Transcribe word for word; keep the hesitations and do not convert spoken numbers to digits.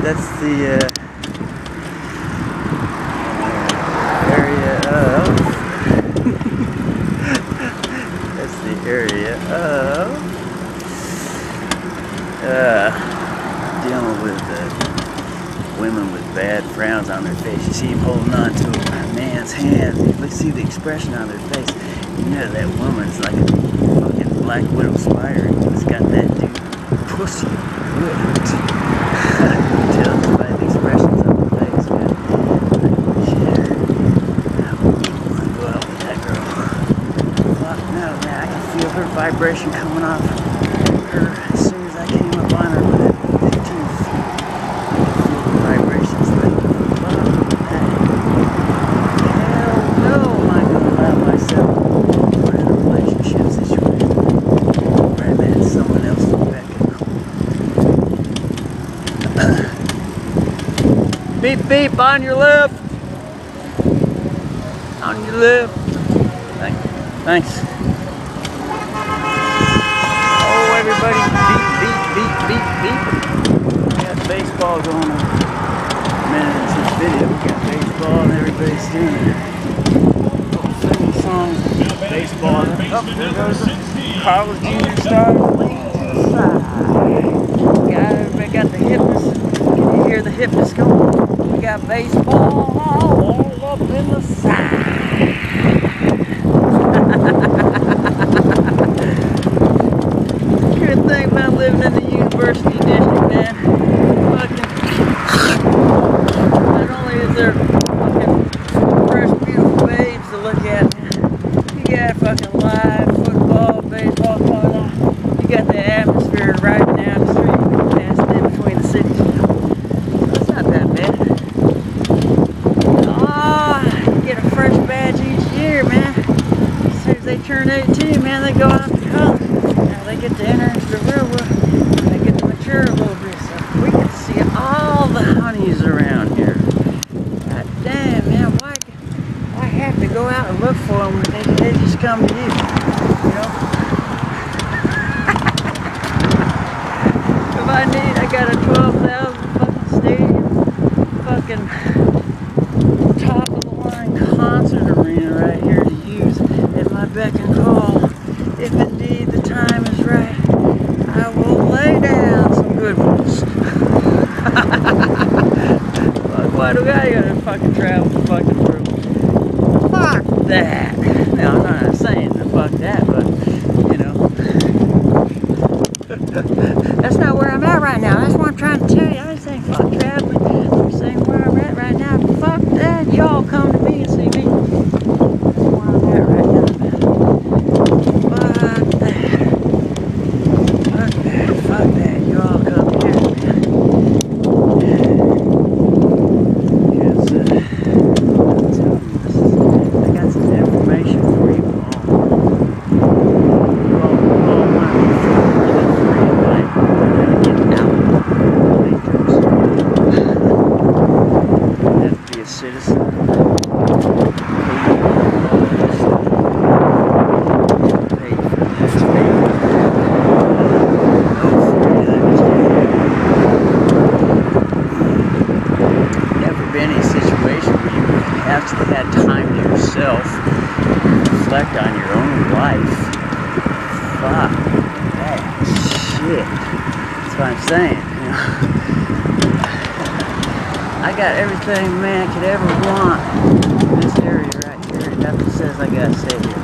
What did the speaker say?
That's the uh, area of. That's the area of uh, dealing with uh, women with bad frowns on their face. You see him holding on to a man's hand. You see the expression on their face. You know that woman's like a fucking black widow spider. It's got that dude pussy whipped. You can tell by the expressions on the face, man. Like, shit. I want to go out with that girl. Fuck no, man. I can feel her vibration coming off her as soon as I came up on her with that fifteen feet. I can feel the vibrations like, fuck that. Hell no, am I going to allow myself or in a relationship situation where I'm at someone else's beck and call. Beep beep on your left. On your left. Thank you. Thanks. Oh, everybody, beep beep beep beep beep. We got baseball going on. Man, it's this video. We got baseball and everybody's doing it. Singing songs, baseball. Oh, there goes the Carlos Junior star leaning to the side. Got everybody got the hips. Can you hear the hips going? We got baseball all up in the side. Good thing about living in the university district, man. Fucking. Not only is there fucking fresh, beautiful babes to look at, man, you got fucking live football, baseball going on. You got the atmosphere right down the street. You can pass it in between the cities. That's not that bad. Oh, you get a fresh badge each year, man. As soon as they turn eighteen, man, they go out to college. Now they get to enter into the real world. And they get to mature a little bit. So we get to see all the honeys around here. God damn, man, why, why have to go out and look for them when they, they just come to you? You know? If I need, I got a twelve thousand fucking stadium, fucking top of the line concert arena right here to use at my beck and call. If indeed the time is right, I will lay down some good ones. Fuck, why do I gotta fucking travel the fucking world? Fuck that. Now, I'm not saying to fuck that, but, you know. That's not where I'm at right now. That's what I'm trying to tell you. I ain't saying fuck traveling. I'm saying where I'm at right now. Fuck that. Y'all come to me and see me. That's where I'm at right now, man. Fuck that. Fuck that. Fuck that. You all come here, man. Because, uh, I'm telling you, this is, I got some information for you all. You all, you all want to be free, living free in life. You're going to get out of the matrix. You have to be a citizen. Actually had time to yourself, reflect on your own life. Fuck that shit. That's what I'm saying. You know? I got everything man could ever want in this area right here. Nothing says I gotta stay here.